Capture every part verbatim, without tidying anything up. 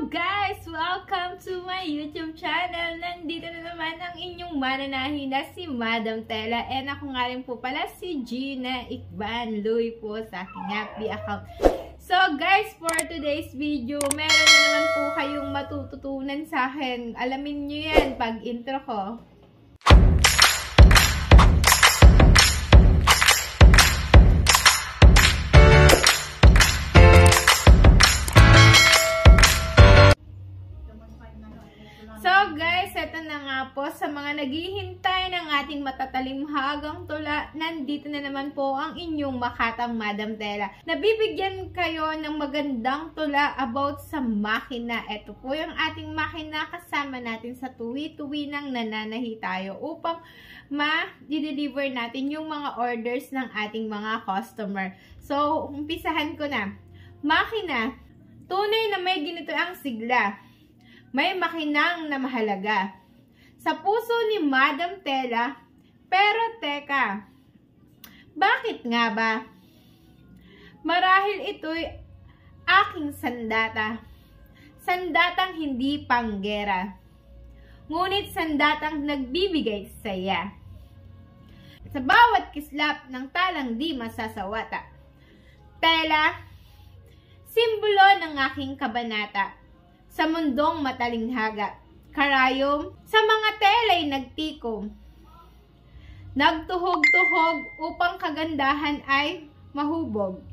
guys! Welcome to my YouTube channel. Nandito na naman ang inyong mananahin na si Madam Tela. And ako nga rin po pala si Gina Ikban Lui po sa aking happy account. So guys, for today's video, meron na naman po kayong matututunan sa akin. Alamin nyo yan pag intro ko. So guys, eto na nga po, sa mga naghihintay ng ating matatalimhagang tula, nandito na naman po ang inyong makatang Madam Tela. Nabibigyan kayo ng magandang tula about sa makina. Eto po yung ating makina, kasama natin sa tuwi-tuwi nang nananahi tayo upang ma-deliver natin yung mga orders ng ating mga customer. So, umpisahan ko na. Makina, tunay na may ginito ang sigla. May makinang na mahalaga sa puso ni Madam Tela. Pero teka, bakit nga ba? Marahil ito'y aking sandata. Sandatang hindi panggera. Ngunit sandatang nagbibigay saya. Sa bawat kislap ng talang di masasawata. Tela, simbolo ng aking kabanata. Sa mundong matalinghaga, karayom, sa mga tela'y nagtikom. Nagtuhog-tuhog upang kagandahan ay mahubog.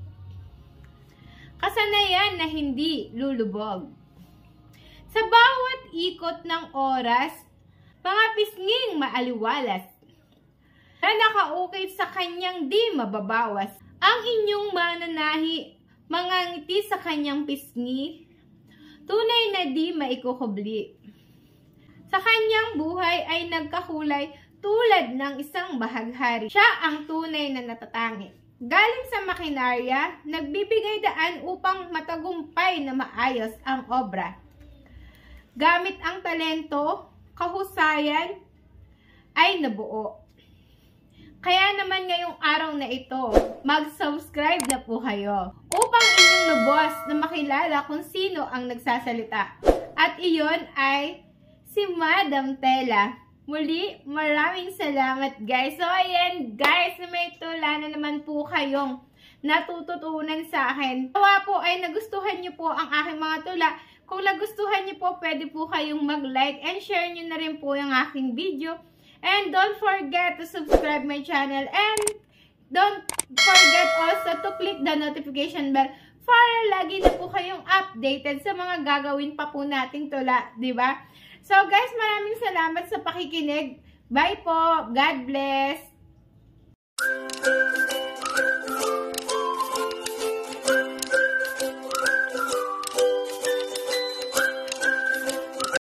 Kasanayan na hindi lulubog. Sa bawat ikot ng oras, mga pisnging maaliwalas, na nakaukit sa kanyang di mababawas. Ang inyong mananahi, mga ngiti sa kanyang pisngi, tunay na di maikukubli. Sa kanyang buhay ay nagkakulay tulad ng isang bahaghari. Siya ang tunay na natatangi. Galing sa makinarya, nagbibigay daan upang matagumpay na maayos ang obra. Gamit ang talento, kahusayan ay nabuo. Kaya naman ngayong araw na ito, mag-subscribe na po kayo upang inyong lubos na makilala kung sino ang nagsasalita. At iyon ay si Madam Tela. Muli, maraming salamat guys. So ayan guys, may tula na naman po kayong natututunan sa akin. Nawa po ay nagustuhan nyo po ang aking mga tula. Kung nagustuhan nyo po, pwede po kayong mag-like and share nyo na rin po yung aking video. And don't forget to subscribe my channel. And don't forget also to click the notification bell para lagi na po kayong updated sa mga gagawin pa po nating tula, di ba? So guys, maraming salamat sa pakikinig. Bye po. God bless.